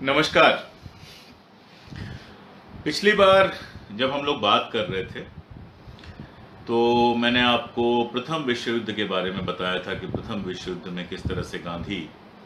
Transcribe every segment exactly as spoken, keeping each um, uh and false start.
नमस्कार। पिछली बार जब हम लोग बात कर रहे थे तो मैंने आपको प्रथम विश्व युद्ध के बारे में बताया था कि प्रथम विश्व युद्ध में किस तरह से गांधी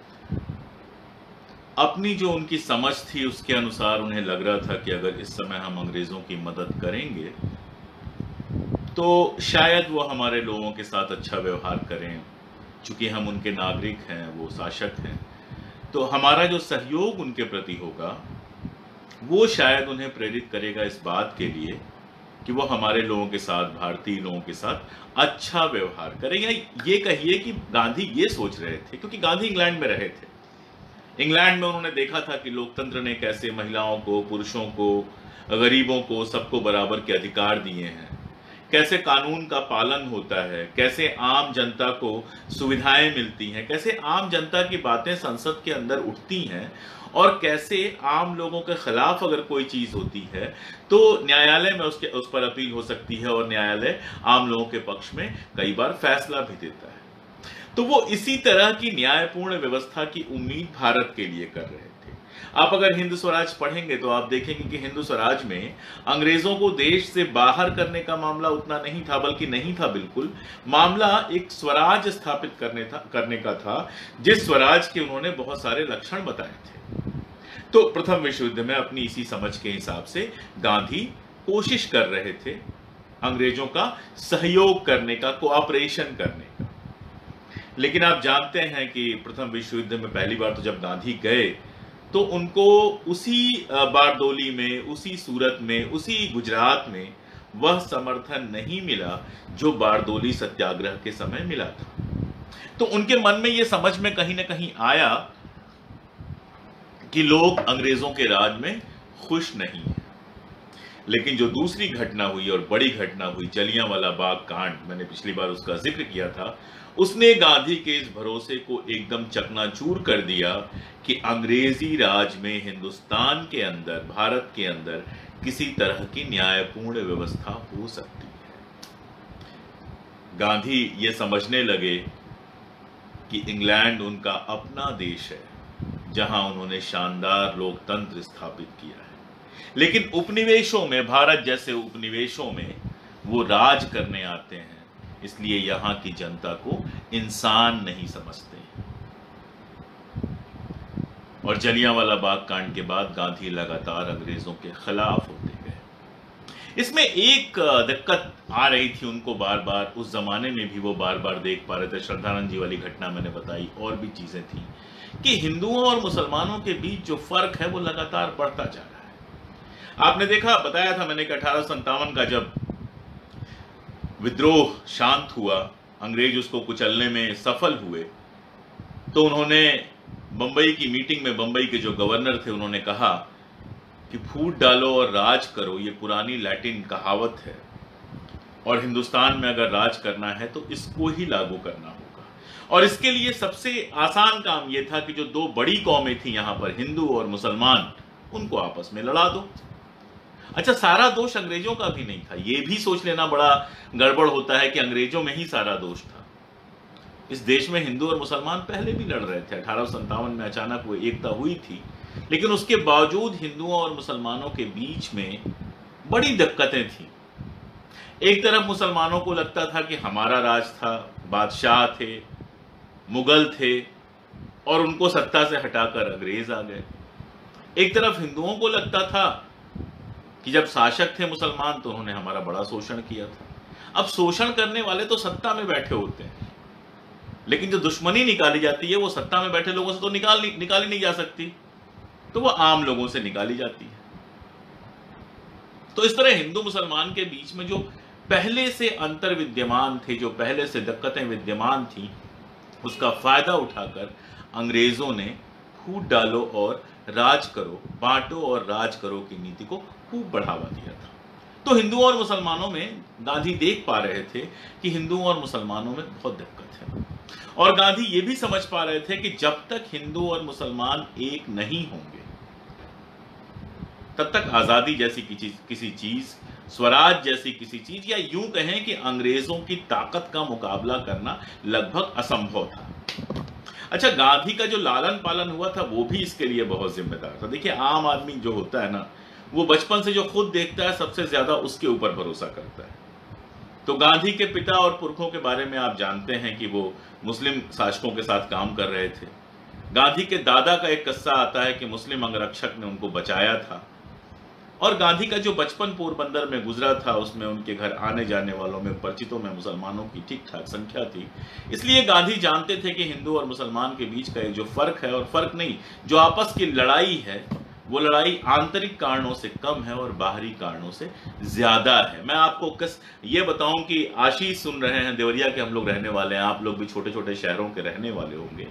अपनी जो उनकी समझ थी उसके अनुसार उन्हें लग रहा था कि अगर इस समय हम अंग्रेजों की मदद करेंगे तो शायद वो हमारे लोगों के साथ अच्छा व्यवहार करें, चूंकि हम उनके नागरिक हैं, वो शासक हैं, तो हमारा जो सहयोग उनके प्रति होगा वो शायद उन्हें प्रेरित करेगा इस बात के लिए कि वो हमारे लोगों के साथ, भारतीय लोगों के साथ अच्छा व्यवहार करें। या ये कहिए कि गांधी ये सोच रहे थे, क्योंकि गांधी इंग्लैंड में रहे थे। इंग्लैंड में उन्होंने देखा था कि लोकतंत्र ने कैसे महिलाओं को, पुरुषों को, गरीबों को, सबको बराबर के अधिकार दिए हैं, कैसे कानून का पालन होता है, कैसे आम जनता को सुविधाएं मिलती हैं, कैसे आम जनता की बातें संसद के अंदर उठती हैं, और कैसे आम लोगों के खिलाफ अगर कोई चीज होती है तो न्यायालय में उसके उस पर अपील हो सकती है और न्यायालय आम लोगों के पक्ष में कई बार फैसला भी देता है। तो वो इसी तरह की न्यायपूर्ण व्यवस्था की उम्मीद भारत के लिए कर रहे थे। आप अगर हिंद स्वराज पढ़ेंगे तो आप देखेंगे कि हिंद स्वराज में अंग्रेजों को देश से बाहर करने का मामला उतना नहीं था, बल्कि नहीं था बिल्कुल। मामला एक स्वराज स्थापित करने था करने का था, जिस स्वराज के उन्होंने बहुत सारे लक्षण बताए थे। तो प्रथम विश्व युद्ध में अपनी इसी समझ के हिसाब से गांधी कोशिश कर रहे थे अंग्रेजों का सहयोग करने का, कोऑपरेशन करने का। लेकिन आप जानते हैं कि प्रथम विश्व युद्ध में पहली बार तो जब गांधी गए तो उनको उसी बारडोली में, उसी सूरत में, उसी गुजरात में वह समर्थन नहीं मिला जो बारडोली सत्याग्रह के समय मिला था। तो उनके मन में यह समझ में कहीं ना कहीं आया कि लोग अंग्रेजों के राज में खुश नहीं हैं। लेकिन जो दूसरी घटना हुई और बड़ी घटना हुई, जलियांवाला बाग कांड, मैंने पिछली बार उसका जिक्र किया था, उसने गांधी के इस भरोसे को एकदम चकनाचूर कर दिया कि अंग्रेजी राज में हिंदुस्तान के अंदर, भारत के अंदर किसी तरह की न्यायपूर्ण व्यवस्था हो सकती है। गांधी ये समझने लगे कि इंग्लैंड उनका अपना देश है जहां उन्होंने शानदार लोकतंत्र स्थापित किया है, लेकिन उपनिवेशों में, भारत जैसे उपनिवेशों में वो राज करने आते हैं, इसलिए यहां की जनता को इंसान नहीं समझते। और जलियांवाला बाग कांड के बाद गांधी लगातार अंग्रेजों के खिलाफ होते गए। इसमें एक दिक्कत आ रही थी उनको बार बार, उस जमाने में भी वो बार बार देख पा रहे थे। श्रद्धानंद जी वाली घटना मैंने बताई, और भी चीजें थी कि हिंदुओं और मुसलमानों के बीच जो फर्क है वो लगातार बढ़ता जा रहा है। आपने देखा, बताया था मैंने कि अठारह सौ संतावन का जब विद्रोह शांत हुआ, अंग्रेज उसको कुचलने में सफल हुए, तो उन्होंने बंबई की मीटिंग में, बंबई के जो गवर्नर थे, उन्होंने कहा कि फूट डालो और राज करो, ये पुरानी लैटिन कहावत है, और हिंदुस्तान में अगर राज करना है तो इसको ही लागू करना होगा। और इसके लिए सबसे आसान काम यह था कि जो दो बड़ी कौमें थी यहां पर, हिंदू और मुसलमान, उनको आपस में लड़ा दो। अच्छा, सारा दोष अंग्रेजों का भी नहीं था। यह भी सोच लेना बड़ा गड़बड़ होता है कि अंग्रेजों में ही सारा दोष था। इस देश में हिंदू और मुसलमान पहले भी लड़ रहे थे। अठारह सौ संतावन में अचानक वो एकता हुई थी, लेकिन उसके बावजूद हिंदुओं और मुसलमानों के बीच में बड़ी दिक्कतें थी। एक तरफ मुसलमानों को लगता था कि हमारा राज था, बादशाह थे, मुगल थे, और उनको सत्ता से हटाकर अंग्रेज आ गए। एक तरफ हिंदुओं को लगता था कि जब शासक थे मुसलमान तो उन्होंने हमारा बड़ा शोषण किया था। अब शोषण करने वाले तो सत्ता में बैठे होते हैं, लेकिन जो दुश्मनी निकाली जाती है वो सत्ता में बैठे लोगों से तो निकाल निकाली नहीं जा सकती, तो वो आम लोगों से निकाली जाती है। तो इस तरह हिंदू मुसलमान के बीच में जो पहले से अंतर विद्यमान थे, जो पहले से दिक्कतें विद्यमान थी, उसका फायदा उठाकर अंग्रेजों ने फूट डालो और राज करो, बांटो और राज करो की नीति को खूब बढ़ावा दिया था। तो हिंदुओं और मुसलमानों में गांधी देख पा रहे थे कि हिंदुओं और मुसलमानों में बहुत दिक्कत है, और गांधी ये भी समझ पा रहे थे कि जब तक हिंदू और मुसलमान एक नहीं होंगे तब तक आजादी जैसी किसी किसी चीज, स्वराज जैसी किसी चीज, या यूं कहें कि अंग्रेजों की ताकत का मुकाबला करना लगभग असंभव था। अच्छा, गांधी का जो लालन पालन हुआ था वो भी इसके लिए बहुत जिम्मेदार था। देखिए, आम आदमी जो होता है ना, वो बचपन से जो खुद देखता है सबसे ज्यादा उसके ऊपर भरोसा करता है। तो गांधी के पिता और पुरखों के बारे में आप जानते हैं कि वो मुस्लिम शासकों के साथ काम कर रहे थे। गांधी के दादा का एक किस्सा आता है कि मुस्लिम अंगरक्षक ने उनको बचाया था, और गांधी का जो बचपन पोरबंदर में गुजरा था उसमें उनके घर आने जाने वालों में, परिचितों में मुसलमानों की ठीक ठाक संख्या थी। इसलिए गांधी जानते थे कि हिंदू और मुसलमान के बीच का ये जो फर्क है, और फर्क नहीं, जो आपस की लड़ाई है, वो लड़ाई आंतरिक कारणों से कम है और बाहरी कारणों से ज्यादा है। मैं आपको किस ये बताऊं कि आशीष सुन रहे हैं, देवरिया के हम लोग रहने वाले हैं, आप लोग भी छोटे छोटे शहरों के रहने वाले होंगे।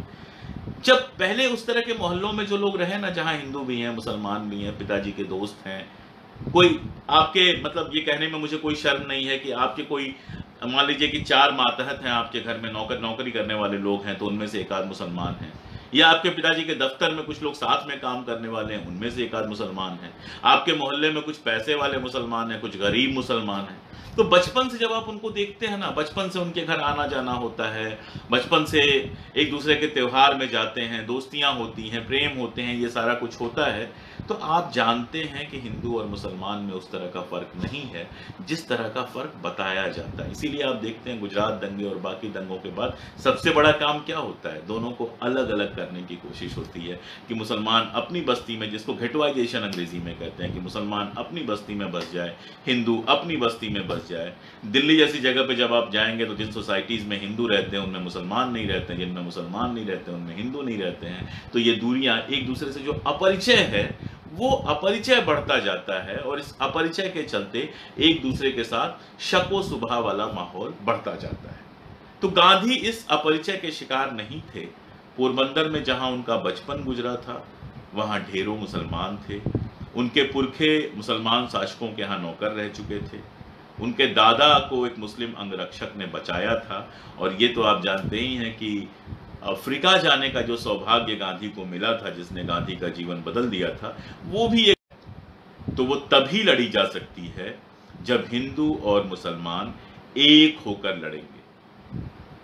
जब पहले उस तरह के मोहल्लों में जो लोग रहे ना, जहां हिंदू भी हैं, मुसलमान भी हैं, पिताजी के दोस्त हैं, कोई आपके, मतलब ये कहने में मुझे कोई शर्म नहीं है कि आपके कोई, मान लीजिए कि चार मातहत हैं आपके घर में, नौकर नौकरी करने वाले लोग हैं, तो उनमें से एक आध मुसलमान हैं, या आपके पिताजी के दफ्तर में कुछ लोग साथ में काम करने वाले हैं, उनमें से एक आध मुसलमान हैं, आपके मोहल्ले में कुछ पैसे वाले मुसलमान हैं, कुछ गरीब मुसलमान हैं। तो बचपन से जब आप उनको देखते हैं ना, बचपन से उनके घर आना जाना होता है, बचपन से एक दूसरे के त्योहार में जाते हैं, दोस्तियां होती हैं, प्रेम होते हैं, ये सारा कुछ होता है, तो आप जानते हैं कि हिंदू और मुसलमान में उस तरह का फर्क नहीं है जिस तरह का फर्क बताया जाता है। इसीलिए आप देखते हैं गुजरात दंगे और बाकी दंगों के बाद सबसे बड़ा काम क्या होता है, दोनों को अलग अलग करने की कोशिश होती है कि मुसलमान अपनी बस्ती में, जिसको घेटवाइजेशन अंग्रेजी में कहते हैं, कि मुसलमान अपनी बस्ती में बस जाए, हिंदू अपनी बस्ती में बस जाए। दिल्ली जैसी जगह पे जब आप जाएंगे तो जिन सोसाइटीज में हिंदू रहते हैं उनमें मुसलमान नहीं रहते हैं, जिनमें मुसलमान नहीं रहते हैं उनमें हिंदू नहीं रहते हैं। तो ये दूरियां, एक दूसरे से जो अपरिचय है वो अपरिचय बढ़ता जाता है, और इस अपरिचय के चलते एक दूसरे के साथ शको सुबह वाला माहौल बढ़ता जाता है। तो गांधी इस अपरिचय के शिकार नहीं थे। पोरबंदर में जहां उनका बचपन गुजरा था वहां ढेरों मुसलमान थे, उनके पुरखे मुसलमान शासकों के यहाँ नौकर रह चुके थे, उनके दादा को एक मुस्लिम अंगरक्षक ने बचाया था, और ये तो आप जानते ही हैं कि अफ्रीका जाने का जो सौभाग्य गांधी को मिला था, जिसने गांधी का जीवन बदल दिया था, वो भी एक, तो वो तभी लड़ी जा सकती है जब हिंदू और मुसलमान एक होकर लड़ेंगे।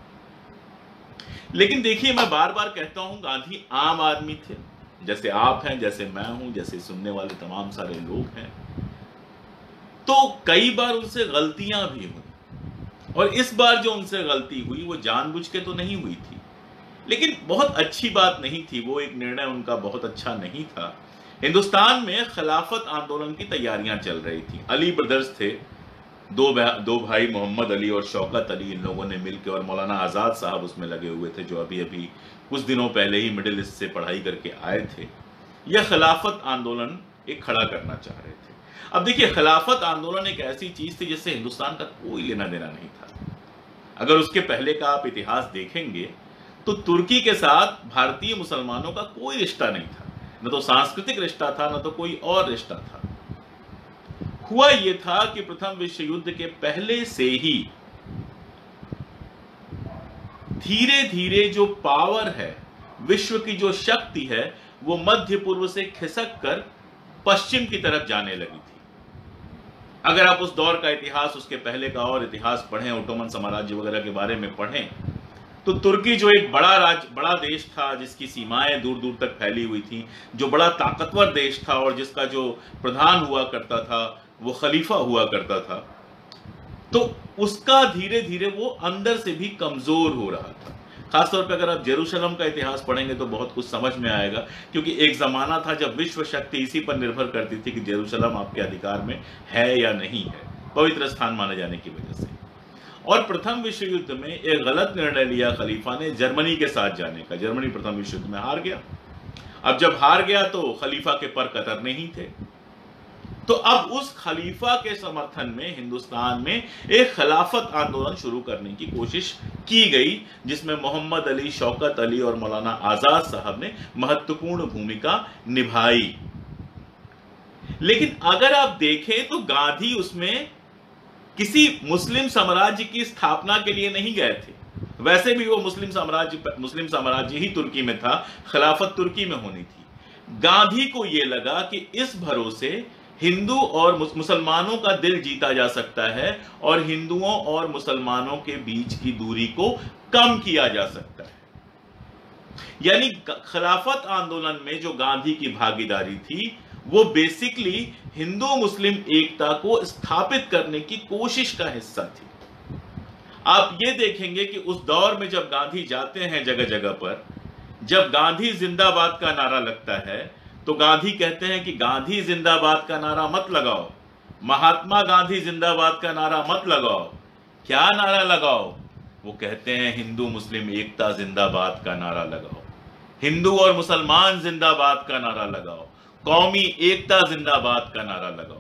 लेकिन देखिए, मैं बार बार कहता हूं, गांधी आम आदमी थे, जैसे आप हैं, जैसे मैं हूं, जैसे सुनने वाले तमाम सारे लोग हैं। तो कई बार उनसे गलतियां भी हुई, और इस बार जो उनसे गलती हुई वो जानबूझ के तो नहीं हुई थी, लेकिन बहुत अच्छी बात नहीं थी, वो एक निर्णय उनका बहुत अच्छा नहीं था। हिंदुस्तान में खिलाफत आंदोलन की तैयारियां चल रही थी। अली ब्रदर्स थे, दो दो भाई मोहम्मद अली और शौकत अली, इन लोगों ने मिलकर, और मौलाना आजाद साहब उसमें लगे हुए थे, जो अभी अभी कुछ दिनों पहले ही मिडिल ईस्ट से पढ़ाई करके आए थे। यह खिलाफत आंदोलन एक खड़ा करना चाह रहे थे। अब देखिए, खिलाफत आंदोलन एक ऐसी चीज थी जिससे हिंदुस्तान का कोई लेना देना नहीं था। अगर उसके पहले का आप इतिहास देखेंगे तो तुर्की के साथ भारतीय मुसलमानों का कोई रिश्ता नहीं था, न तो सांस्कृतिक रिश्ता था, न तो कोई और रिश्ता था। हुआ यह था कि प्रथम विश्व युद्ध के पहले से ही धीरे धीरे जो पावर है, विश्व की जो शक्ति है, वो मध्य पूर्व से खिसक कर पश्चिम की तरफ जाने लगी थी। अगर आप उस दौर का इतिहास, उसके पहले का और इतिहास पढ़ें, ओटोमन साम्राज्य वगैरह के बारे में पढ़ें, तो तुर्की जो एक बड़ा राज्य, बड़ा देश था, जिसकी सीमाएं दूर दूर तक फैली हुई थी, जो बड़ा ताकतवर देश था, और जिसका जो प्रधान हुआ करता था वो खलीफा हुआ करता था, तो उसका धीरे धीरे वो अंदर से भी कमजोर हो रहा था। खासतौर पर अगर आप जेरूशलम का इतिहास पढ़ेंगे तो बहुत कुछ समझ में आएगा, क्योंकि एक जमाना था जब विश्व शक्ति इसी पर निर्भर करती थी कि जेरूशलम आपके अधिकार में है या नहीं है, पवित्र स्थान माने जाने की वजह से। और प्रथम विश्व युद्ध में एक गलत निर्णय लिया खलीफा ने जर्मनी के साथ जाने का। जर्मनी प्रथम विश्व युद्ध में हार गया। अब जब हार गया तो खलीफा के पर कतर नहीं थे, तो अब उस खलीफा के समर्थन में हिंदुस्तान में एक खिलाफत आंदोलन शुरू करने की कोशिश की गई, जिसमें मोहम्मद अली, शौकत अली और मौलाना आजाद साहब ने महत्वपूर्ण भूमिका निभाई। लेकिन अगर आप देखें तो गांधी उसमें किसी मुस्लिम साम्राज्य की स्थापना के लिए नहीं गए थे। वैसे भी वो मुस्लिम साम्राज्य मुस्लिम साम्राज्य ही तुर्की में था, खिलाफत तुर्की में होनी थी। गांधी को यह लगा कि इस भरोसे हिंदू और मुसलमानों का दिल जीता जा सकता है, और हिंदुओं और मुसलमानों के बीच की दूरी को कम किया जा सकता है। यानी खिलाफत आंदोलन में जो गांधी की भागीदारी थी वो बेसिकली हिंदू मुस्लिम एकता को स्थापित करने की कोशिश का हिस्सा थी। आप ये देखेंगे कि उस दौर में जब गांधी जाते हैं जगह जगह पर, जब गांधी जिंदाबाद का नारा लगता है तो गांधी कहते हैं कि गांधी जिंदाबाद का नारा मत लगाओ, महात्मा गांधी जिंदाबाद का नारा मत लगाओ। क्या नारा लगाओ? वो कहते हैं हिंदू मुस्लिम एकता जिंदाबाद का नारा लगाओ, हिंदू और मुसलमान जिंदाबाद का नारा लगाओ, कौमी एकता जिंदाबाद का नारा लगाओ।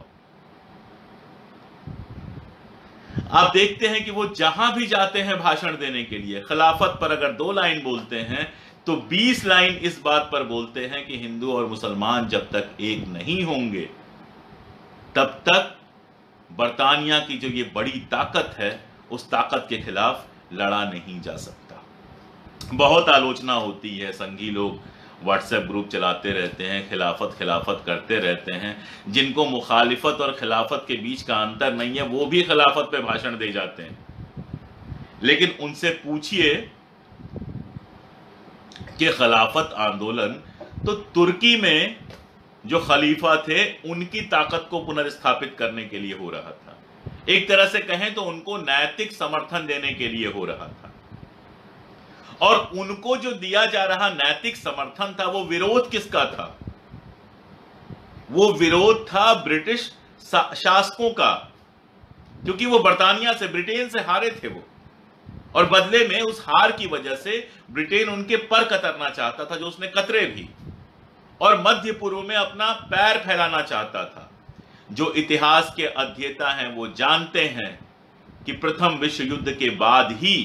आप देखते हैं कि वो जहां भी जाते हैं भाषण देने के लिए, खिलाफत पर अगर दो लाइन बोलते हैं तो बीस लाइन इस बात पर बोलते हैं कि हिंदू और मुसलमान जब तक एक नहीं होंगे तब तक बरतानिया की जो ये बड़ी ताकत है उस ताकत के खिलाफ लड़ा नहीं जा सकता। बहुत आलोचना होती है, संघी लोग व्हाट्सएप ग्रुप चलाते रहते हैं, खिलाफत खिलाफत करते रहते हैं, जिनको मुखालिफत और खिलाफत के बीच का अंतर नहीं है वो भी खिलाफत पे भाषण दे जाते हैं। लेकिन उनसे पूछिए कि खिलाफत आंदोलन तो तुर्की में जो खलीफा थे उनकी ताकत को पुनर्स्थापित करने के लिए हो रहा था, एक तरह से कहें तो उनको नैतिक समर्थन देने के लिए हो रहा था। और उनको जो दिया जा रहा नैतिक समर्थन था वो विरोध किसका था? वो विरोध था ब्रिटिश शासकों का, क्योंकि वो बरतानिया से, ब्रिटेन से हारे थे वो, और बदले में उस हार की वजह से ब्रिटेन उनके पर कतरना चाहता था, जो उसने कतरे भी, और मध्य पूर्व में अपना पैर फैलाना चाहता था। जो इतिहास के अध्येता हैं वो जानते हैं कि प्रथम विश्व युद्ध के बाद ही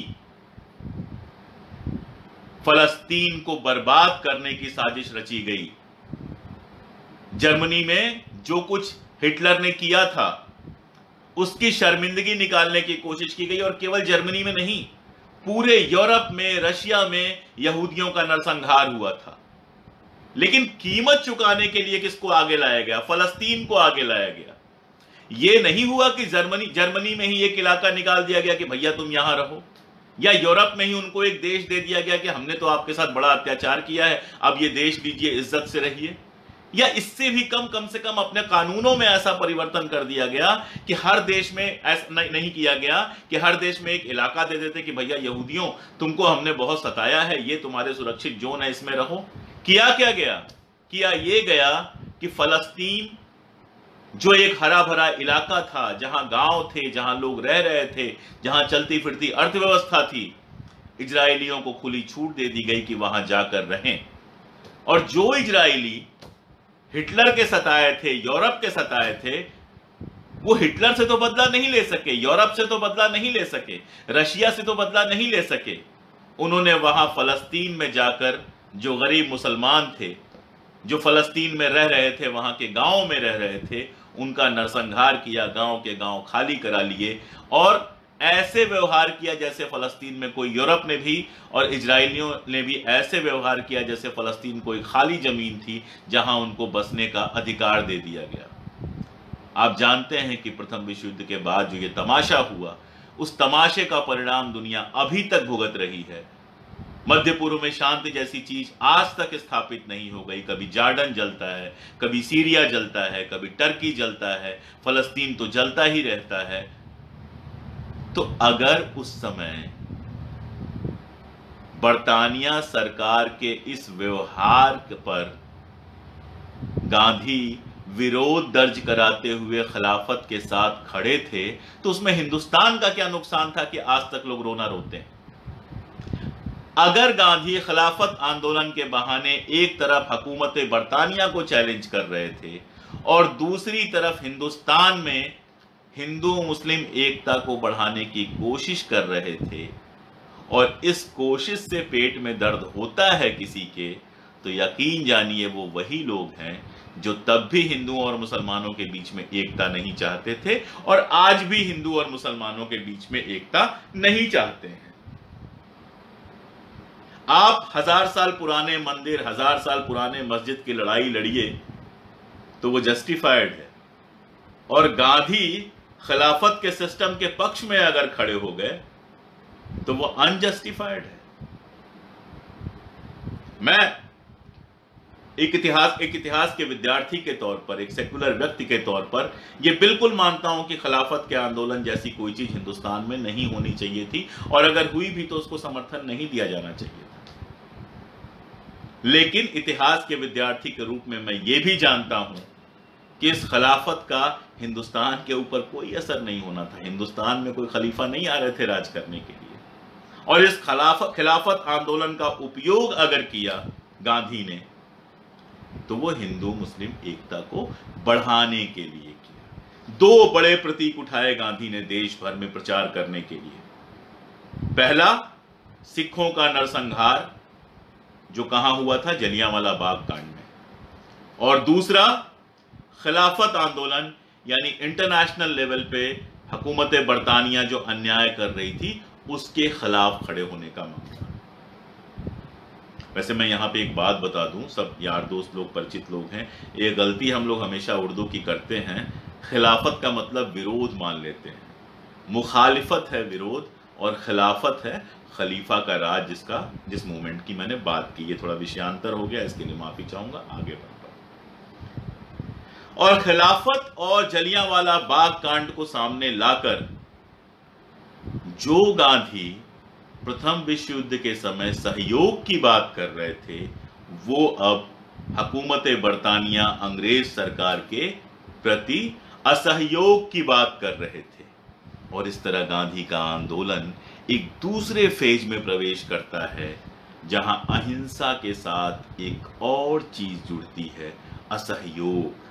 फलस्तीन को बर्बाद करने की साजिश रची गई। जर्मनी में जो कुछ हिटलर ने किया था उसकी शर्मिंदगी निकालने की कोशिश की गई, और केवल जर्मनी में नहीं, पूरे यूरोप में, रशिया में यहूदियों का नरसंहार हुआ था। लेकिन कीमत चुकाने के लिए किसको आगे लाया गया? फलस्तीन को आगे लाया गया। यह नहीं हुआ कि जर्मनी जर्मनी में ही एक इलाका निकाल दिया गया कि भैया तुम यहां रहो, या यूरोप में ही उनको एक देश दे दिया गया कि हमने तो आपके साथ बड़ा अत्याचार किया है, अब ये देश लीजिए, इज्जत से रहिए। या इससे भी कम कम से कम अपने कानूनों में ऐसा परिवर्तन कर दिया गया कि हर देश में ऐसा नहीं, नहीं किया गया कि हर देश में एक इलाका दे देते कि भैया यहूदियों तुमको हमने बहुत सताया है, ये तुम्हारे सुरक्षित जोन है, इसमें रहो। किया क्या गया? किया ये गया कि फलस्तीन जो एक हरा भरा इलाका था, जहां गांव थे, जहां लोग रह रहे थे, जहां चलती फिरती अर्थव्यवस्था थी, इजरायलियों को खुली छूट दे दी गई कि वहां जाकर रहें। और जो इजरायली हिटलर के सताए थे, यूरोप के सताए थे, वो हिटलर से तो बदला नहीं ले सके, यूरोप से तो बदला नहीं ले सके, रशिया से तो बदला नहीं ले सके। उन्होंने वहां फलस्तीन में जाकर जो गरीब मुसलमान थे, जो फलस्तीन में रह रहे थे, वहां के गांवों में रह रहे थे, उनका नरसंहार किया, गांव के गांव खाली करा लिए, और ऐसे व्यवहार किया जैसे फलस्तीन में कोई, यूरोप ने भी और इजरायलियों ने भी ऐसे व्यवहार किया जैसे फलस्तीन कोई खाली जमीन थी जहां उनको बसने का अधिकार दे दिया गया। आप जानते हैं कि प्रथम विश्व युद्ध के बाद जो ये तमाशा हुआ, उस तमाशे का परिणाम दुनिया अभी तक भुगत रही है। मध्य पूर्व में शांति जैसी चीज आज तक स्थापित नहीं हो गई। कभी जॉर्डन जलता है, कभी सीरिया जलता है, कभी टर्की जलता है, फलस्तीन तो जलता ही रहता है। तो अगर उस समय बरतानिया सरकार के इस व्यवहार पर गांधी विरोध दर्ज कराते हुए खिलाफत के साथ खड़े थे, तो उसमें हिंदुस्तान का क्या नुकसान था कि आज तक लोग रोना रोते हैं। अगर गांधी खिलाफत आंदोलन के बहाने एक तरफ हुकूमत बरतानिया को चैलेंज कर रहे थे और दूसरी तरफ हिंदुस्तान में हिंदू मुस्लिम एकता को बढ़ाने की कोशिश कर रहे थे, और इस कोशिश से पेट में दर्द होता है किसी के, तो यकीन जानिए वो वही लोग हैं जो तब भी हिंदुओं और मुसलमानों के बीच में एकता नहीं चाहते थे, और आज भी हिंदू और मुसलमानों के बीच में एकता नहीं चाहते हैं। आप हजार साल पुराने मंदिर, हजार साल पुराने मस्जिद की लड़ाई लड़िए तो वो जस्टिफाइड है, और गांधी खिलाफत के सिस्टम के पक्ष में अगर खड़े हो गए तो वो अनजस्टिफाइड है। मैं एक इतिहास एक इतिहास के विद्यार्थी के तौर पर, एक सेकुलर व्यक्ति के तौर पर यह बिल्कुल मानता हूं कि खिलाफत के आंदोलन जैसी कोई चीज हिंदुस्तान में नहीं होनी चाहिए थी, और अगर हुई भी तो उसको समर्थन नहीं दिया जाना चाहिए था। लेकिन इतिहास के विद्यार्थी के रूप में मैं ये भी जानता हूं कि इस खिलाफत का हिंदुस्तान के ऊपर कोई असर नहीं होना था। हिंदुस्तान में कोई खलीफा नहीं आ रहे थे राज करने के लिए, और इस खिलाफत खिलाफत आंदोलन का उपयोग अगर किया गांधी ने तो वो हिंदू मुस्लिम एकता को बढ़ाने के लिए किया। दो बड़े प्रतीक उठाए गांधी ने देश भर में प्रचार करने के लिए। पहला, सिखों का नरसंहार जो कहां हुआ था, जलियांवाला बाग कांड में, और दूसरा खिलाफत आंदोलन, यानी इंटरनेशनल लेवल पे हुकूमत बरतानिया जो अन्याय कर रही थी उसके खिलाफ खड़े होने का मामला। वैसे मैं यहां पे एक बात बता दूं, सब यार दोस्त लोग, परिचित लोग हैं, एक गलती हम लोग हमेशा उर्दू की करते हैं, खिलाफत का मतलब विरोध मान लेते हैं। मुखालिफत है विरोध, और खिलाफत है खलीफा का राज, जिसका जिस मूवमेंट की मैंने बात की। ये थोड़ा विषयांतर हो गया, इसके लिए माफी चाहूंगा, आगे बढ़ता। और खिलाफत और जलियांवाला बाग कांड को सामने लाकर जो गांधी प्रथम विश्व युद्ध के समय सहयोग की बात कर रहे थे, वो अब हुकूमत बरतानिया अंग्रेज सरकार के प्रति असहयोग की बात कर रहे थे। और इस तरह गांधी का आंदोलन एक दूसरे फेज में प्रवेश करता है, जहां अहिंसा के साथ एक और चीज जुड़ती है, असहयोग।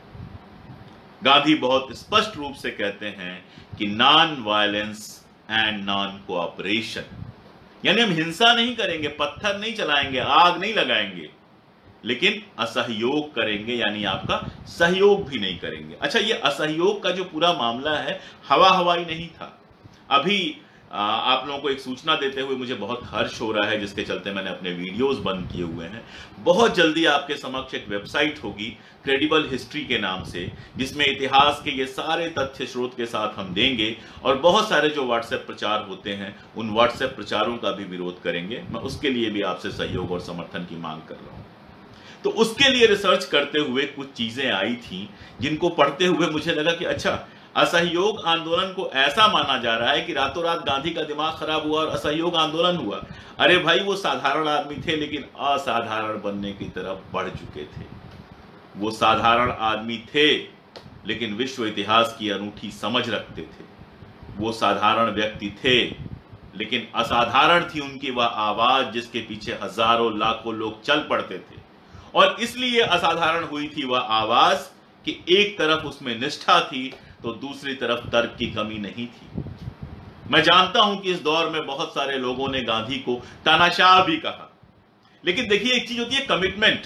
गांधी बहुत स्पष्ट रूप से कहते हैं कि non violence and non cooperation, यानी हम हिंसा नहीं करेंगे, पत्थर नहीं चलाएंगे, आग नहीं लगाएंगे, लेकिन असहयोग करेंगे, यानी आपका सहयोग भी नहीं करेंगे। अच्छा, ये असहयोग का जो पूरा मामला है, हवा हवाई नहीं था। अभी आ, आप लोगों को एक सूचना देते हुए मुझे बहुत हर्ष हो रहा है, जिसके चलते मैंने अपने वीडियोस बंद किए हुए हैं। बहुत जल्दी आपके समक्ष एक वेबसाइट होगी क्रेडिबल हिस्ट्री के नाम से, जिसमें इतिहास के ये सारे तथ्य स्रोत के साथ हम देंगे, और बहुत सारे जो व्हाट्सएप प्रचार होते हैं उन व्हाट्सएप प्रचारों का भी विरोध करेंगे। मैं उसके लिए भी आपसे सहयोग और समर्थन की मांग कर रहा हूं। तो उसके लिए रिसर्च करते हुए कुछ चीजें आई थी, जिनको पढ़ते हुए मुझे लगा कि अच्छा, असहयोग आंदोलन को ऐसा माना जा रहा है कि रातों रात गांधी का दिमाग खराब हुआ और असहयोग आंदोलन हुआ। अरे भाई, वो साधारण आदमी थे, लेकिन असाधारण बनने की तरफ बढ़ चुके थे। वो साधारण आदमी थे, लेकिन विश्व इतिहास की अनूठी समझ रखते थे। वो साधारण व्यक्ति थे, लेकिन असाधारण थी उनकी वह आवाज, जिसके पीछे हजारों लाखों लोग चल पड़ते थे। और इसलिए असाधारण हुई थी वह आवाज कि एक तरफ उसमें निष्ठा थी, तो दूसरी तरफ तर्क की कमी नहीं थी। मैं जानता हूं कि इस दौर में बहुत सारे लोगों ने गांधी को तानाशाह भी कहा, लेकिन देखिए, एक चीज होती है कमिटमेंट।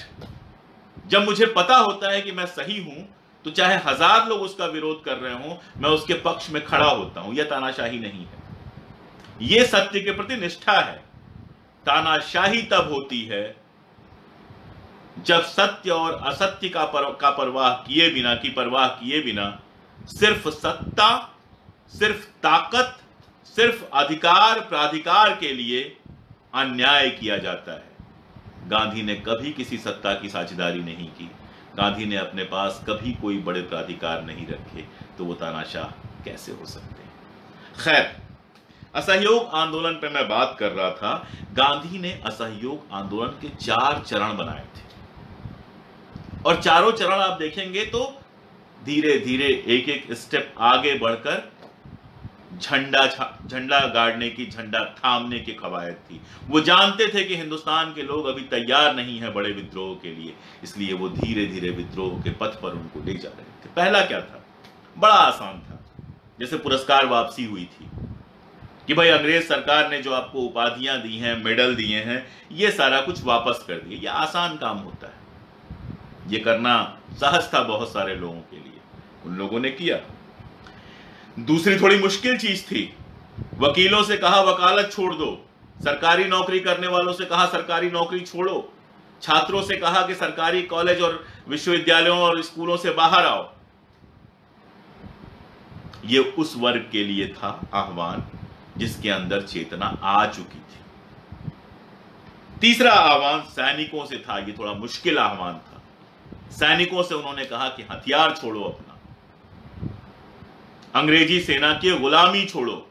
जब मुझे पता होता है कि मैं सही हूं, तो चाहे हजार लोग उसका विरोध कर रहे हों, मैं उसके पक्ष में खड़ा होता हूं। यह तानाशाही नहीं है, यह सत्य के प्रति निष्ठा है। तानाशाही तब होती है जब सत्य और असत्य का पर, का परवाह किए बिना की परवाह किए बिना सिर्फ सत्ता, सिर्फ ताकत, सिर्फ अधिकार प्राधिकार के लिए अन्याय किया जाता है। गांधी ने कभी किसी सत्ता की साझेदारी नहीं की, गांधी ने अपने पास कभी कोई बड़े प्राधिकार नहीं रखे, तो वो तानाशाह कैसे हो सकते हैं? खैर, असहयोग आंदोलन पे मैं बात कर रहा था। गांधी ने असहयोग आंदोलन के चार चरण बनाए थे, और चारों चरण आप देखेंगे तो धीरे धीरे एक एक स्टेप आगे बढ़कर झंडा झंडा गाड़ने की, झंडा थामने की कवायद थी। वो जानते थे कि हिंदुस्तान के लोग अभी तैयार नहीं है बड़े विद्रोह के लिए, इसलिए वो धीरे धीरे विद्रोह के पथ पर उनको ले जा रहे थे। पहला क्या था? बड़ा आसान था, जैसे पुरस्कार वापसी हुई थी कि भाई अंग्रेज सरकार ने जो आपको उपाधियां दी हैं, मेडल दिए हैं, ये सारा कुछ वापस कर दिए। ये आसान काम होता है, ये करना सहज था बहुत सारे लोगों के लिए, उन लोगों ने किया। दूसरी थोड़ी मुश्किल चीज थी, वकीलों से कहा वकालत छोड़ दो, सरकारी नौकरी करने वालों से कहा सरकारी नौकरी छोड़ो, छात्रों से कहा कि सरकारी कॉलेज और विश्वविद्यालयों और स्कूलों से बाहर आओ। ये उस वर्ग के लिए था आह्वान जिसके अंदर चेतना आ चुकी थी। तीसरा आह्वान सैनिकों से था, ये थोड़ा मुश्किल आह्वान था। सैनिकों से उन्होंने कहा कि हथियार छोड़ो अपना, अंग्रेजी सेना की गुलामी छोड़ो।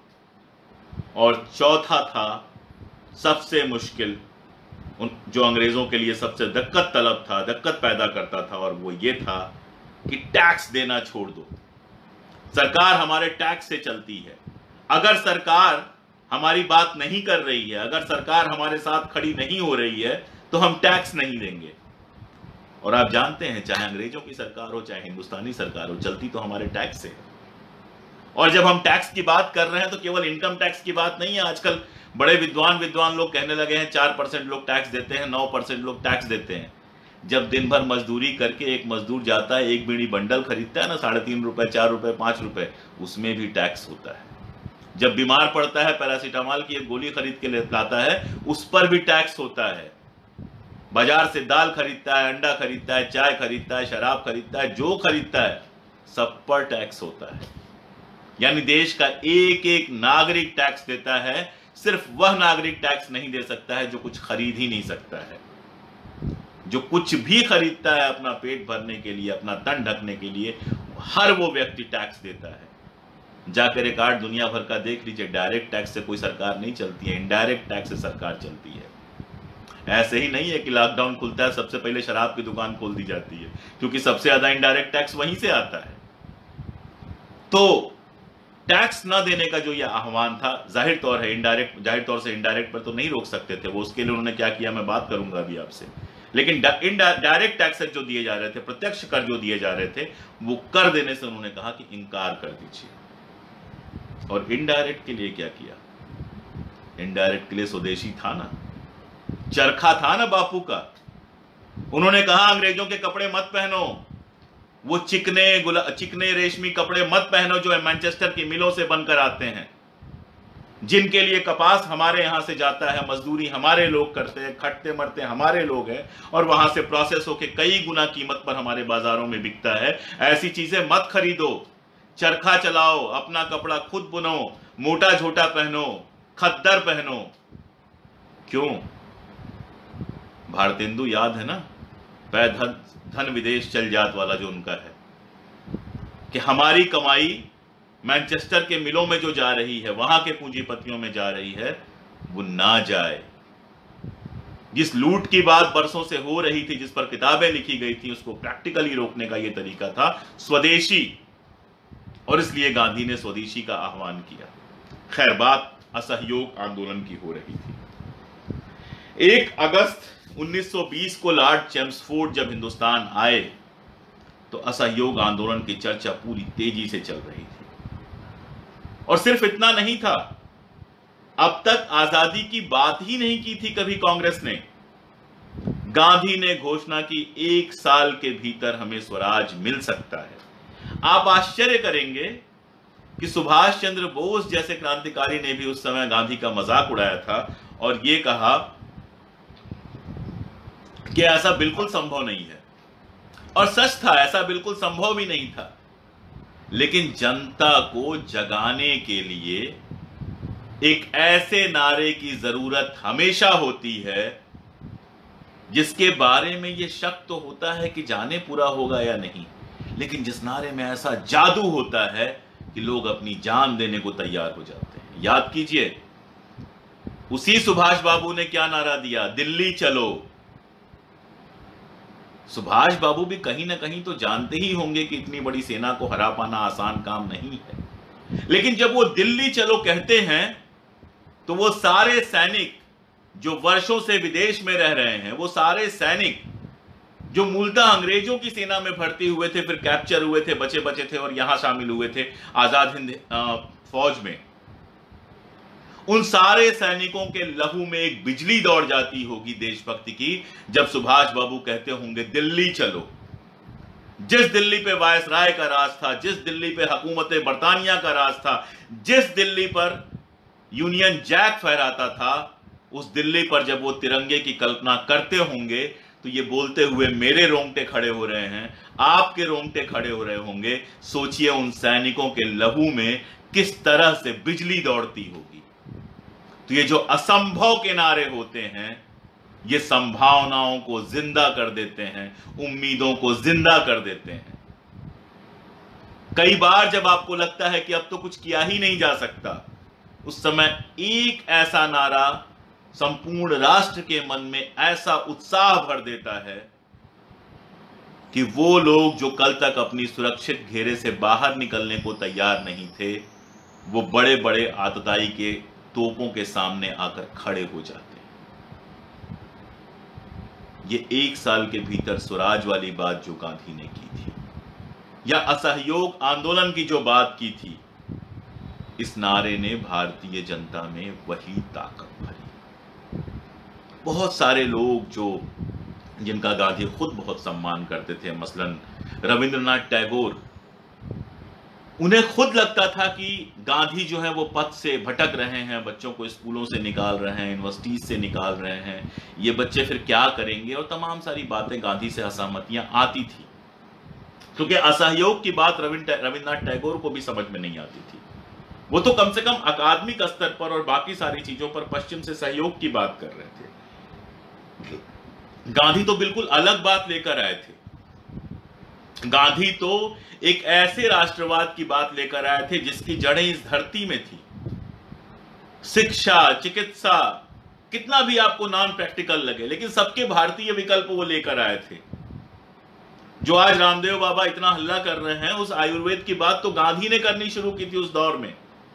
और चौथा था सबसे मुश्किल, जो अंग्रेजों के लिए सबसे दिक्कत तलब था, दिक्कत पैदा करता था, और वो ये था कि टैक्स देना छोड़ दो। सरकार हमारे टैक्स से चलती है, अगर सरकार हमारी बात नहीं कर रही है, अगर सरकार हमारे साथ खड़ी नहीं हो रही है, तो हम टैक्स नहीं देंगे। और आप जानते हैं, चाहे अंग्रेजों की सरकार हो चाहे हिंदुस्तानी सरकार हो, चलती तो हमारे टैक्स से। और जब हम टैक्स की बात कर रहे हैं तो केवल इनकम टैक्स की बात नहीं है। आजकल बड़े विद्वान विद्वान लोग कहने लगे हैं चार परसेंट लोग टैक्स देते हैं, नौ परसेंट लोग टैक्स देते हैं। जब दिन भर मजदूरी करके एक मजदूर जाता है, एक बीड़ी बंडल खरीदता है ना, साढ़े तीन रुपए, चार रुपए, पांच रुपए, उसमें भी टैक्स होता है। जब बीमार पड़ता है, पैरासीटामोल की एक गोली खरीद के लाता है, उस पर भी टैक्स होता है। बाजार से दाल खरीदता है, अंडा खरीदता है, चाय खरीदता है, शराब खरीदता है, जो खरीदता है सब पर टैक्स होता है। यानी देश का एक एक नागरिक टैक्स देता है। सिर्फ वह नागरिक टैक्स नहीं दे सकता है जो कुछ खरीद ही नहीं सकता है। जो कुछ भी खरीदता है अपना पेट भरने के लिए, अपना तन ढकने के लिए, हर वो व्यक्ति टैक्स देता है। जाकर रिकॉर्ड दुनिया भर का देख लीजिए, डायरेक्ट टैक्स से कोई सरकार नहीं चलती है, इनडायरेक्ट टैक्स से सरकार चलती है। ऐसे ही नहीं है कि लॉकडाउन खुलता है सबसे पहले शराब की दुकान खोल दी जाती है, क्योंकि सबसे ज्यादा इनडायरेक्ट टैक्स वहीं से आता है। तो टैक्स न देने का जो यह आह्वान था, जाहिर तौर है इनडायरेक्ट जाहिर तौर से इनडायरेक्ट पर तो नहीं रोक सकते थे वो, उसके लिए उन्होंने क्या किया मैं बात करूंगा अभी आपसे। लेकिन डायरेक्ट टैक्स जो दिए जा रहे थे, प्रत्यक्ष कर जो दिए जा रहे थे, वो कर देने से उन्होंने कहा कि इनकार कर दीजिए। और इनडायरेक्ट के लिए क्या किया? इनडायरेक्ट के लिए स्वदेशी था ना, चरखा था ना बापू का। उन्होंने कहा अंग्रेजों के कपड़े मत पहनो, वो चिकने गुला चिकने रेशमी कपड़े मत पहनो जो है मैनचेस्टर की मिलों से बनकर आते हैं, जिनके लिए कपास हमारे यहां से जाता है, मजदूरी हमारे लोग करते हैं, खटते मरते हमारे लोग हैं, और वहां से प्रोसेस होकर कई गुना कीमत पर हमारे बाजारों में बिकता है। ऐसी चीजें मत खरीदो, चरखा चलाओ, अपना कपड़ा खुद बुनो, मोटा झोटा पहनो, खद्दर पहनो। क्यों? भारतेंदु याद है ना, पै धन धन विदेश चल जात वाला जो उनका है, कि हमारी कमाई मैनचेस्टर के मिलों में जो जा रही है, वहां के पूंजीपतियों में जा रही है, वो ना जाए। जिस लूट की बात बरसों से हो रही थी, जिस पर किताबें लिखी गई थी, उसको प्रैक्टिकली रोकने का यह तरीका था स्वदेशी, और इसलिए गांधी ने स्वदेशी का आह्वान किया। खैर, बात असहयोग आंदोलन की हो रही थी। एक अगस्त उन्नीस सौ बीस को लॉर्ड चेम्सफोर्ड जब हिंदुस्तान आए तो असहयोग आंदोलन की चर्चा पूरी तेजी से चल रही थी। और सिर्फ इतना नहीं था, अब तक आजादी की बात ही नहीं की थी कभी कांग्रेस ने। गांधी ने घोषणा की एक साल के भीतर हमें स्वराज मिल सकता है। आप आश्चर्य करेंगे कि सुभाष चंद्र बोस जैसे क्रांतिकारी ने भी उस समय गांधी का मजाक उड़ाया था और यह कहा कि ऐसा बिल्कुल संभव नहीं है। और सच था, ऐसा बिल्कुल संभव भी नहीं था। लेकिन जनता को जगाने के लिए एक ऐसे नारे की जरूरत हमेशा होती है जिसके बारे में यह शक तो होता है कि जाने पूरा होगा या नहीं, लेकिन जिस नारे में ऐसा जादू होता है कि लोग अपनी जान देने को तैयार हो जाते हैं। याद कीजिए, उसी सुभाष बाबू ने क्या नारा दिया? दिल्ली चलो। सुभाष बाबू भी कहीं ना कहीं तो जानते ही होंगे कि इतनी बड़ी सेना को हरा पाना आसान काम नहीं है, लेकिन जब वो दिल्ली चलो कहते हैं तो वो सारे सैनिक जो वर्षों से विदेश में रह रहे हैं, वो सारे सैनिक जो मूलतः अंग्रेजों की सेना में भर्ती हुए थे, फिर कैप्चर हुए थे, बचे बचे थे और यहां शामिल हुए थे आजाद हिंद फौज में, उन सारे सैनिकों के लहू में एक बिजली दौड़ जाती होगी देशभक्ति की जब सुभाष बाबू कहते होंगे दिल्ली चलो। जिस दिल्ली पे वायसराय का राज था, जिस दिल्ली पे हुकूमत बरतानिया का राज था, जिस दिल्ली पर यूनियन जैक फहराता था, उस दिल्ली पर जब वो तिरंगे की कल्पना करते होंगे तो ये बोलते हुए मेरे रोंगटे खड़े हो रहे हैं, आपके रोंगटे खड़े हो रहे होंगे। सोचिए उन सैनिकों के लहू में किस तरह से बिजली दौड़ती होगी। तो ये जो असंभव के नारे होते हैं, ये संभावनाओं को जिंदा कर देते हैं, उम्मीदों को जिंदा कर देते हैं। कई बार जब आपको लगता है कि अब तो कुछ किया ही नहीं जा सकता, उस समय एक ऐसा नारा संपूर्ण राष्ट्र के मन में ऐसा उत्साह भर देता है कि वो लोग जो कल तक अपनी सुरक्षित घेरे से बाहर निकलने को तैयार नहीं थे, वो बड़े बड़े आतताई के तोपों के सामने आकर खड़े हो जाते हैं। ये एक साल के भीतर स्वराज वाली बात जो गांधी ने की थी, या असहयोग आंदोलन की जो बात की थी, इस नारे ने भारतीय जनता में वही ताकत भरी। बहुत सारे लोग जो जिनका गांधी खुद बहुत सम्मान करते थे, मसलन रविंद्रनाथ टैगोर, उन्हें खुद लगता था कि गांधी जो है वो पथ से भटक रहे हैं, बच्चों को स्कूलों से निकाल रहे हैं, यूनिवर्सिटीज से निकाल रहे हैं, ये बच्चे फिर क्या करेंगे, और तमाम सारी बातें गांधी से असहमतियां आती थी, क्योंकि असहयोग की बात रविंद्रनाथ टैगोर को भी समझ में नहीं आती थी। वो तो कम से कम अकादमिक स्तर पर और बाकी सारी चीजों पर पश्चिम से सहयोग की बात कर रहे थे। गांधी तो बिल्कुल अलग बात लेकर आए थे। गांधी तो एक ऐसे राष्ट्रवाद की बात लेकर आए थे जिसकी जड़ें इस धरती में थी। शिक्षा, चिकित्सा, कितना भी आपको नॉन प्रैक्टिकल लगे, लेकिन सबके भारतीय विकल्प वो लेकर आए थे। जो आज रामदेव बाबा इतना हल्ला कर रहे हैं, उस आयुर्वेद की बात तो गांधी ने करनी शुरू की थी उस दौर में,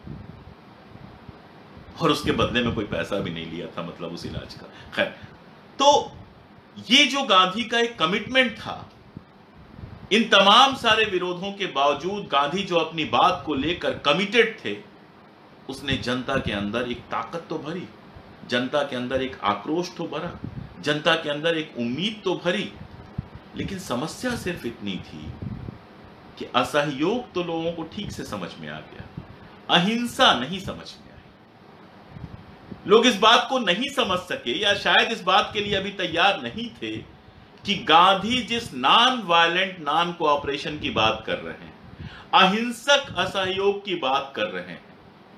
और उसके बदले में कोई पैसा भी नहीं लिया था, मतलब उस इलाज का। खैर, तो ये जो गांधी का एक कमिटमेंट था, इन तमाम सारे विरोधों के बावजूद गांधी जो अपनी बात को लेकर कमिटेड थे, उसने जनता के अंदर एक ताकत तो भरी, जनता के अंदर एक आक्रोश तो भरा, जनता के अंदर एक उम्मीद तो भरी। लेकिन समस्या सिर्फ इतनी थी कि असहयोग तो लोगों को ठीक से समझ में आ गया, अहिंसा नहीं समझ में आई। लोग इस बात को नहीं समझ सके, या शायद इस बात के लिए अभी तैयार नहीं थे कि गांधी जिस नॉन वायलेंट नॉन कोऑपरेशन की बात कर रहे हैं, अहिंसक असहयोग की बात कर रहे हैं,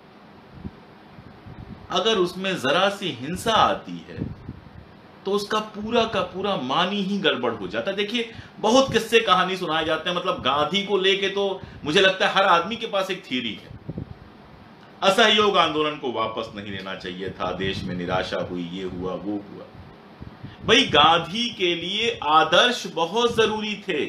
अगर उसमें जरा सी हिंसा आती है तो उसका पूरा का पूरा मानी ही गड़बड़ हो जाता है। देखिए, बहुत किस्से कहानी सुनाए जाते हैं, मतलब गांधी को लेके तो मुझे लगता है हर आदमी के पास एक थ्योरी है। असहयोग आंदोलन को वापस नहीं लेना चाहिए था, देश में निराशा हुई, ये हुआ वो हुआ। भाई, गांधी के लिए आदर्श बहुत जरूरी थे।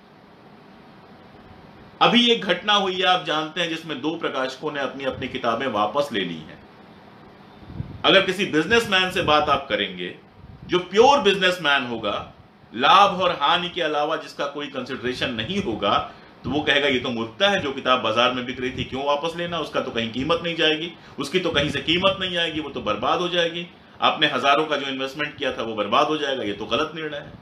अभी एक घटना हुई है, आप जानते हैं, जिसमें दो प्रकाशकों ने अपनी अपनी किताबें वापस ले ली हैं। अगर किसी बिजनेसमैन से बात आप करेंगे, जो प्योर बिजनेसमैन होगा, लाभ और हानि के अलावा जिसका कोई कंसिडरेशन नहीं होगा, तो वो कहेगा ये तो मूर्खता है, जो किताब बाजार में बिक रही थी क्यों वापस लेना, उसका तो कहीं कीमत नहीं जाएगी, उसकी तो कहीं से कीमत नहीं आएगी, वो तो बर्बाद हो जाएगी, आपने हजारों का जो इन्वेस्टमेंट किया था वो बर्बाद हो जाएगा, ये तो गलत निर्णय है।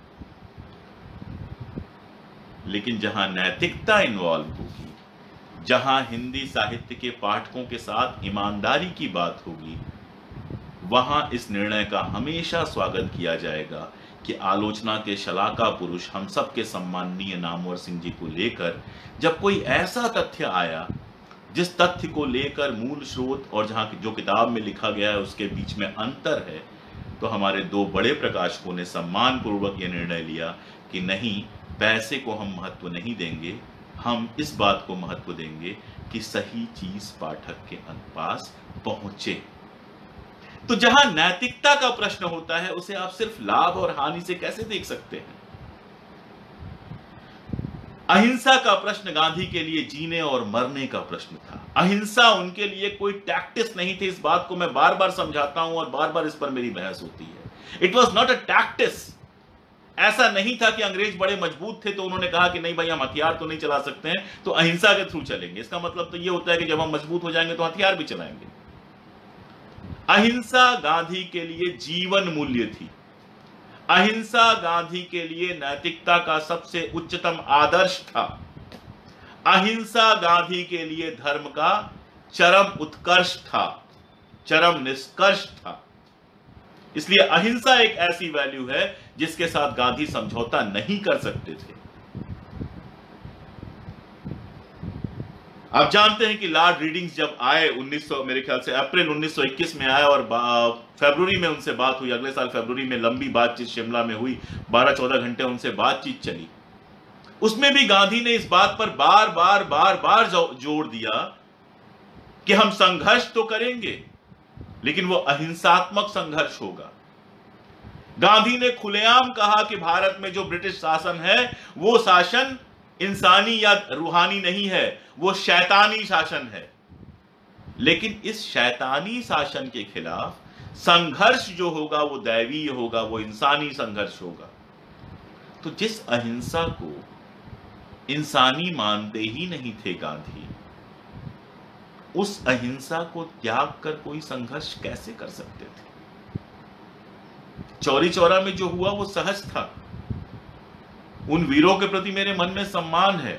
लेकिन जहां नैतिकता इन्वॉल्व होगी, जहां हिंदी साहित्य के पाठकों के साथ ईमानदारी की बात होगी, वहां इस निर्णय का हमेशा स्वागत किया जाएगा कि आलोचना के शलाका पुरुष हम सबके सम्माननीय नामवर सिंह जी को लेकर जब कोई ऐसा तथ्य आया जिस तथ्य को लेकर मूल स्रोत और जहां जो किताब में लिखा गया है उसके बीच में अंतर है, तो हमारे दो बड़े प्रकाशकों ने सम्मान पूर्वक यह निर्णय लिया कि नहीं, पैसे को हम महत्व नहीं देंगे, हम इस बात को महत्व देंगे कि सही चीज पाठक के पास पहुंचे। तो जहां नैतिकता का प्रश्न होता है, उसे आप सिर्फ लाभ और हानि से कैसे देख सकते हैं? अहिंसा का प्रश्न गांधी के लिए जीने और मरने का प्रश्न था। अहिंसा उनके लिए कोई टैक्टिस नहीं थी। इस बात को मैं बार बार समझाता हूं और बार बार इस पर मेरी बहस होती है। It was not a tactics. ऐसा नहीं था कि अंग्रेज बड़े मजबूत थे तो उन्होंने कहा कि नहीं भाई, हम हथियार तो नहीं चला सकते हैं, तो अहिंसा के थ्रू चलेंगे। इसका मतलब तो यह होता है कि जब हम मजबूत हो जाएंगे तो हथियार भी चलाएंगे। अहिंसा गांधी के लिए जीवन मूल्य थी। अहिंसा गांधी के लिए नैतिकता का सबसे उच्चतम आदर्श था। अहिंसा गांधी के लिए धर्म का चरम उत्कर्ष था, चरम निष्कर्ष था। इसलिए अहिंसा एक ऐसी वैल्यू है जिसके साथ गांधी समझौता नहीं कर सकते थे। आप जानते हैं कि लॉर्ड रीडिंग्स जब आए उन्नीस सौ मेरे ख्याल से अप्रैल उन्नीस सौ इक्कीस में आए और फरवरी में उनसे बात हुई, अगले साल फरवरी में लंबी बातचीत शिमला में हुई, बारह चौदह घंटे उनसे बातचीत चली। उसमें भी गांधी ने इस बात पर बार बार बार बार जोर दिया कि हम संघर्ष तो करेंगे लेकिन वो अहिंसात्मक संघर्ष होगा। गांधी ने खुलेआम कहा कि भारत में जो ब्रिटिश शासन है वो शासन इंसानी या रूहानी नहीं है, वो शैतानी शासन है। लेकिन इस शैतानी शासन के खिलाफ संघर्ष जो होगा वो दैवीय होगा, वो इंसानी संघर्ष होगा। तो जिस अहिंसा को इंसानी मानते ही नहीं थे गांधी, उस अहिंसा को त्याग कर कोई संघर्ष कैसे कर सकते थे? चौरी चौरा में जो हुआ वो सहज था। उन वीरों के प्रति मेरे मन में सम्मान है,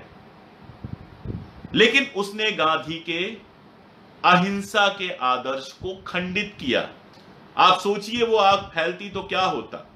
लेकिन उसने गांधी के अहिंसा के आदर्श को खंडित किया। आप सोचिए वो आग फैलती तो क्या होता।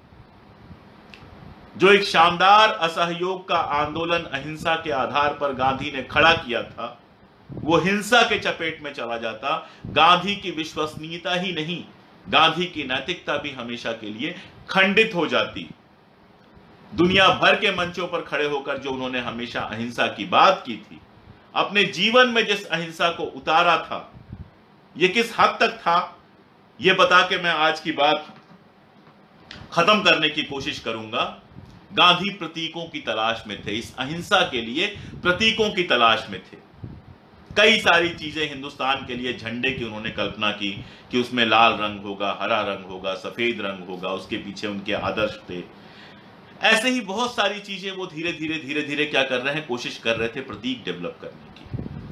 जो एक शानदार असहयोग का आंदोलन अहिंसा के आधार पर गांधी ने खड़ा किया था, वो हिंसा के चपेट में चला जाता। गांधी की विश्वसनीयता ही नहीं, गांधी की नैतिकता भी हमेशा के लिए खंडित हो जाती। दुनिया भर के मंचों पर खड़े होकर जो उन्होंने हमेशा अहिंसा की बात की थी, अपने जीवन में जिस अहिंसा को उतारा था, ये किस हद तक था, ये बता के मैं आज की बात खत्म करने की कोशिश करूंगा। गांधी प्रतीकों की तलाश में थे, इस अहिंसा के लिए प्रतीकों की तलाश में थे। कई सारी चीजें हिंदुस्तान के लिए, झंडे की उन्होंने कल्पना की कि उसमें लाल रंग होगा, हरा रंग होगा, सफेद रंग होगा, उसके पीछे उनके आदर्श थे। ऐसे ही बहुत सारी चीजें वो धीरे धीरे धीरे धीरे क्या कर रहे हैं, कोशिश कर रहे थे प्रतीक डेवलप करने की।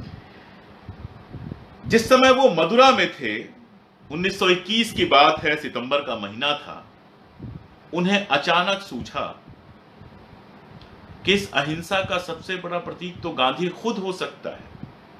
जिस समय वो मदुरा में थे, उन्नीस सौ इक्कीस की बात है, सितंबर का महीना था, उन्हें अचानक सूझा कि इस अहिंसा का सबसे बड़ा प्रतीक तो गांधी खुद हो सकता है।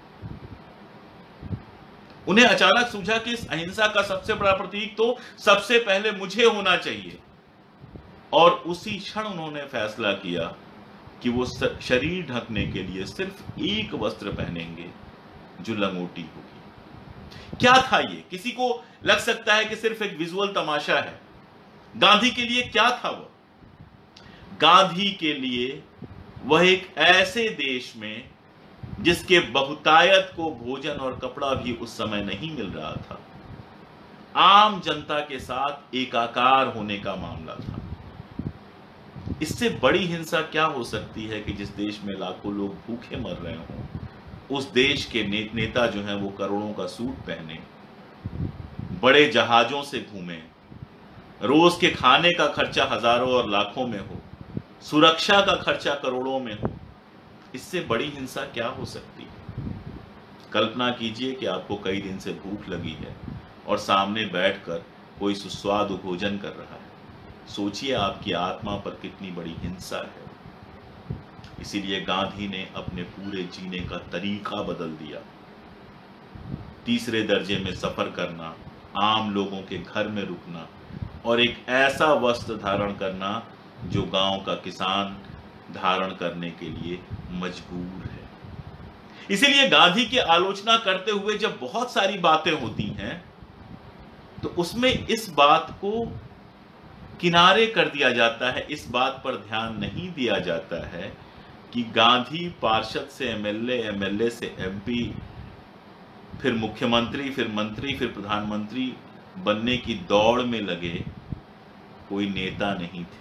उन्हें अचानक सूझा कि इस अहिंसा का सबसे बड़ा प्रतीक तो सबसे पहले मुझे होना चाहिए। और उसी क्षण उन्होंने फैसला किया कि वो शरीर ढकने के लिए सिर्फ एक वस्त्र पहनेंगे जो लंगोटी होगी। क्या था ये? किसी को लग सकता है कि सिर्फ एक विजुअल तमाशा है। गांधी के लिए क्या था वो? गांधी के लिए वह एक ऐसे देश में जिसके बहुतायत को भोजन और कपड़ा भी उस समय नहीं मिल रहा था, आम जनता के साथ एकाकार होने का मामला था। इससे बड़ी हिंसा क्या हो सकती है कि जिस देश में लाखों लोग भूखे मर रहे हों, उस देश के ने, नेता जो हैं वो करोड़ों का सूट पहने, बड़े जहाजों से घूमें, रोज के खाने का खर्चा हजारों और लाखों में हो, सुरक्षा का खर्चा करोड़ों में हो। इससे बड़ी हिंसा क्या हो सकती है? कल्पना कीजिए कि आपको कई दिन से भूख लगी है और सामने बैठकर कोई सुस्वादु भोजन कर रहा है। सोचिए आपकी आत्मा पर कितनी बड़ी हिंसा है। इसीलिए गांधी ने अपने पूरे जीने का तरीका बदल दिया। तीसरे दर्जे में सफर करना, आम लोगों के घर में रुकना और एक ऐसा वस्त्र धारण करना जो गांव का किसान धारण करने के लिए मजबूर है। इसीलिए गांधी की आलोचना करते हुए जब बहुत सारी बातें होती हैं तो उसमें इस बात को किनारे कर दिया जाता है, इस बात पर ध्यान नहीं दिया जाता है कि गांधी पार्षद से एमएलए, एमएलए से एमपी, फिर मुख्यमंत्री, फिर मंत्री, फिर प्रधानमंत्री बनने की दौड़ में लगे कोई नेता नहीं थे।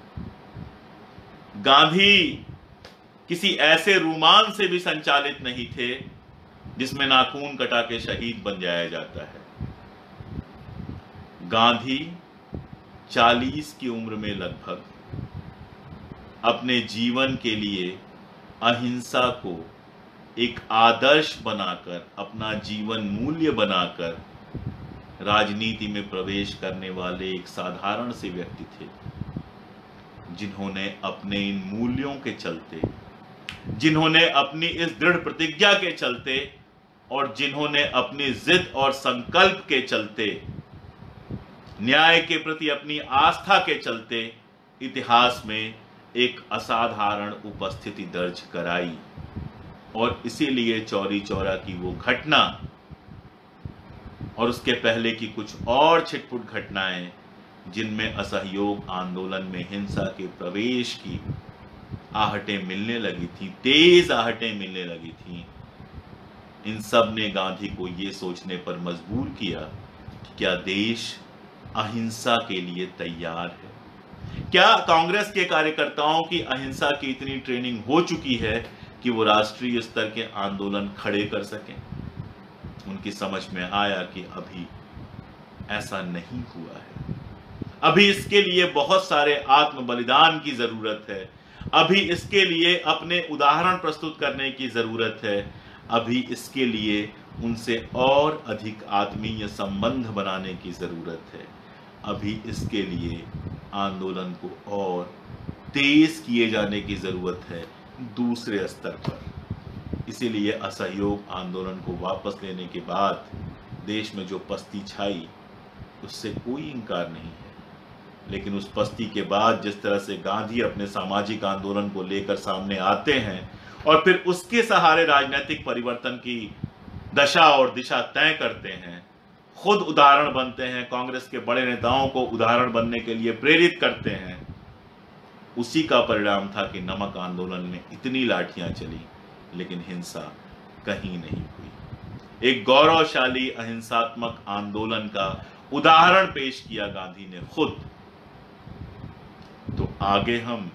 गांधी किसी ऐसे रूमान से भी संचालित नहीं थे जिसमें नाखून कटा के शहीद बन जाया जाता है। गांधी चालीस की उम्र में लगभग अपने जीवन के लिए अहिंसा को एक आदर्श बनाकर, अपना जीवन मूल्य बनाकर राजनीति में प्रवेश करने वाले एक साधारण से व्यक्ति थे, जिन्होंने अपने इन मूल्यों के चलते, जिन्होंने अपनी इस दृढ़ प्रतिज्ञा के चलते और जिन्होंने अपनी जिद और संकल्प के चलते, न्याय के प्रति अपनी आस्था के चलते इतिहास में एक असाधारण उपस्थिति दर्ज कराई और इसीलिए चौरी चौरा की वो घटना और उसके पहले की कुछ और छिटपुट घटनाएं जिनमें असहयोग आंदोलन में हिंसा के प्रवेश की आहटें मिलने लगी थी, तेज आहटें मिलने लगी थी, इन सब ने गांधी को ये सोचने पर मजबूर किया कि क्या देश अहिंसा के लिए तैयार है? क्या कांग्रेस के कार्यकर्ताओं की अहिंसा की इतनी ट्रेनिंग हो चुकी है कि वो राष्ट्रीय स्तर के आंदोलन खड़े कर सकें? उनकी समझ में आया कि अभी ऐसा नहीं हुआ है। अभी इसके लिए बहुत सारे आत्म बलिदान की जरूरत है। अभी इसके लिए अपने उदाहरण प्रस्तुत करने की जरूरत है। अभी इसके लिए उनसे और अधिक आत्मीय संबंध बनाने की जरूरत है। अभी इसके लिए आंदोलन को और तेज किए जाने की जरूरत है दूसरे स्तर पर। इसीलिए असहयोग आंदोलन को वापस लेने के बाद देश में जो पस्ती छाई उससे कोई इंकार नहीं है, लेकिन उस पस्ती के बाद जिस तरह से गांधी अपने सामाजिक आंदोलन को लेकर सामने आते हैं और फिर उसके सहारे राजनीतिक परिवर्तन की दशा और दिशा तय करते हैं, खुद उदाहरण बनते हैं, कांग्रेस के बड़े नेताओं को उदाहरण बनने के लिए प्रेरित करते हैं, उसी का परिणाम था कि नमक आंदोलन में इतनी लाठियां चली लेकिन हिंसा कहीं नहीं हुई। एक गौरवशाली अहिंसात्मक आंदोलन का उदाहरण पेश किया गांधी ने खुद। तो आगे हम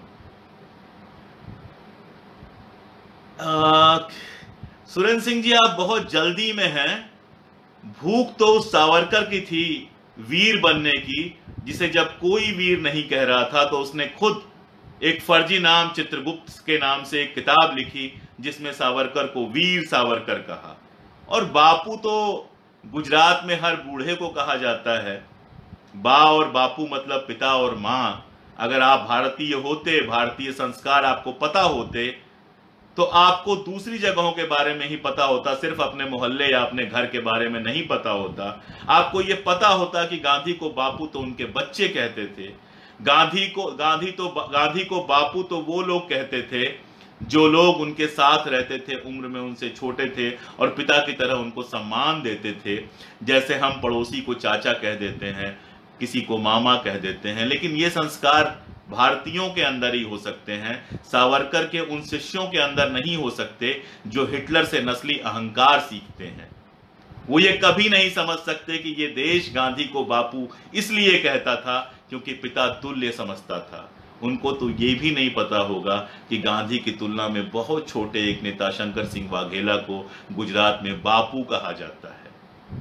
सुरेंद्र सिंह जी, आप बहुत जल्दी में हैं। भूख तो उस सावरकर की थी वीर बनने की, जिसे जब कोई वीर नहीं कह रहा था तो उसने खुद एक फर्जी नाम चित्रगुप्त के नाम से एक किताब लिखी जिसमें सावरकर को वीर सावरकर कहा। और बापू तो गुजरात में हर बूढ़े को कहा जाता है। बा और बापू मतलब पिता और मां। अगर आप भारतीय होते, भारतीय संस्कार आपको पता होते, तो आपको दूसरी जगहों के बारे में ही पता होता, सिर्फ अपने मोहल्ले या अपने घर के बारे में नहीं पता होता। आपको यह पता होता कि गांधी को बापू तो उनके बच्चे कहते थे। गांधी को गांधी तो गांधी को बापू तो वो लोग कहते थे जो लोग उनके साथ रहते थे, उम्र में उनसे छोटे थे और पिता की तरह उनको सम्मान देते थे। जैसे हम पड़ोसी को चाचा कह देते हैं, किसी को मामा कह देते हैं, लेकिन ये संस्कार भारतीयों के अंदर ही हो सकते हैं, सावरकर के उन शिष्यों के अंदर नहीं हो सकते जो हिटलर से नस्ली अहंकार सीखते हैं। वो ये कभी नहीं समझ सकते कि ये देश गांधी को बापू इसलिए कहता था क्योंकि पिता तुल्य समझता था। उनको तो ये भी नहीं पता होगा कि गांधी की तुलना में बहुत छोटे एक नेता शंकर सिंह वाघेला को गुजरात में बापू कहा जाता है।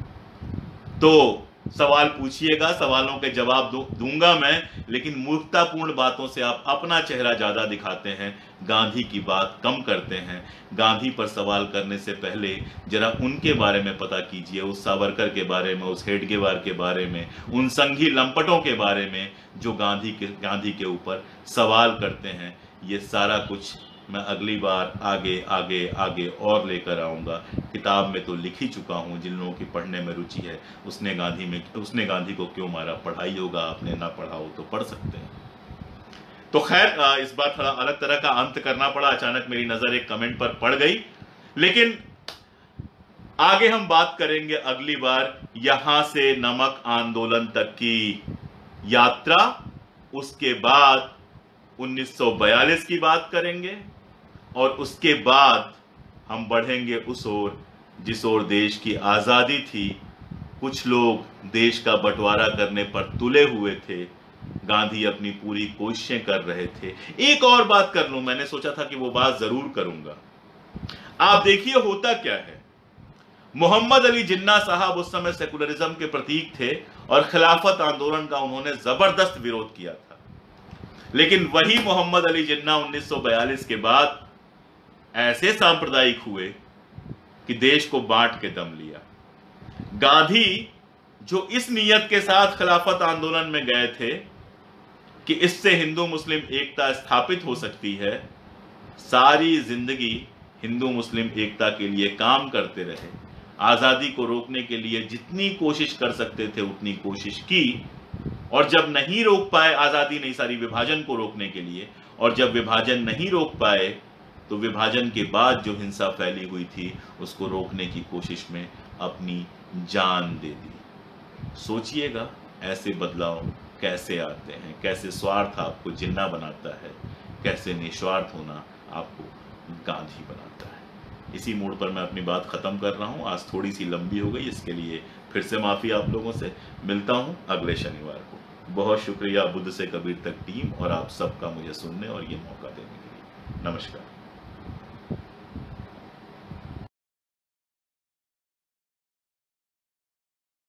तो सवाल पूछिएगा, सवालों के जवाब दू, दूंगा मैं, लेकिन मूर्खतापूर्ण बातों से आप अपना चेहरा ज्यादा दिखाते हैं, गांधी की बात कम करते हैं। गांधी पर सवाल करने से पहले जरा उनके बारे में पता कीजिए, उस सावरकर के बारे में, उस हेडगेवार के बारे में, उन संघी लंपटों के बारे में जो गांधी के गांधी के ऊपर सवाल करते हैं। ये सारा कुछ मैं अगली बार आगे आगे आगे और लेकर आऊंगा। किताब में तो लिख ही चुका हूं। जिन लोगों की पढ़ने में रुचि है, उसने गांधी में उसने गांधी को क्यों मारा पढ़ाई होगा, आपने ना पढ़ा हो तो पढ़ सकते हैं। तो खैर, इस बार थोड़ा अलग तरह का अंत करना पड़ा, अचानक मेरी नजर एक कमेंट पर पड़ गई। लेकिन आगे हम बात करेंगे अगली बार यहां से नमक आंदोलन तक की यात्रा, उसके बाद उन्नीस सौ बयालीस की बात करेंगे और उसके बाद हम बढ़ेंगे उस ओर जिस ओर देश की आजादी थी। कुछ लोग देश का बंटवारा करने पर तुले हुए थे, गांधी अपनी पूरी कोशिशें कर रहे थे। एक और बात कर लूं, मैंने सोचा था कि वो बात जरूर करूंगा। आप देखिए होता क्या है, मोहम्मद अली जिन्ना साहब उस समय सेकुलरिज्म के प्रतीक थे और खिलाफत आंदोलन का उन्होंने जबरदस्त विरोध किया था। लेकिन वही मोहम्मद अली जिन्ना उन्नीस सौ बयालीस के बाद ऐसे सांप्रदायिक हुए कि देश को बांट के दम लिया। गांधी जो इस नियत के साथ खिलाफत आंदोलन में गए थे कि इससे हिंदू मुस्लिम एकता स्थापित हो सकती है, सारी जिंदगी हिंदू मुस्लिम एकता के लिए काम करते रहे। आजादी को रोकने के लिए जितनी कोशिश कर सकते थे उतनी कोशिश की, और जब नहीं रोक पाए, आजादी नहीं सारी विभाजन को रोकने के लिए, और जब विभाजन नहीं रोक पाए तो विभाजन के बाद जो हिंसा फैली हुई थी उसको रोकने की कोशिश में अपनी जान दे दी। सोचिएगा ऐसे बदलाव कैसे आते हैं, कैसे स्वार्थ आपको जिन्ना बनाता है, कैसे निस्वार्थ होना आपको गांधी बनाता है। इसी मोड़ पर मैं अपनी बात खत्म कर रहा हूं। आज थोड़ी सी लंबी हो गई, इसके लिए फिर से माफी आप लोगों से। मिलता हूं अगले शनिवार को। बहुत शुक्रिया बुद्ध से कबीर तक टीम और आप सबका मुझे सुनने और ये मौका देने के लिए। नमस्कार।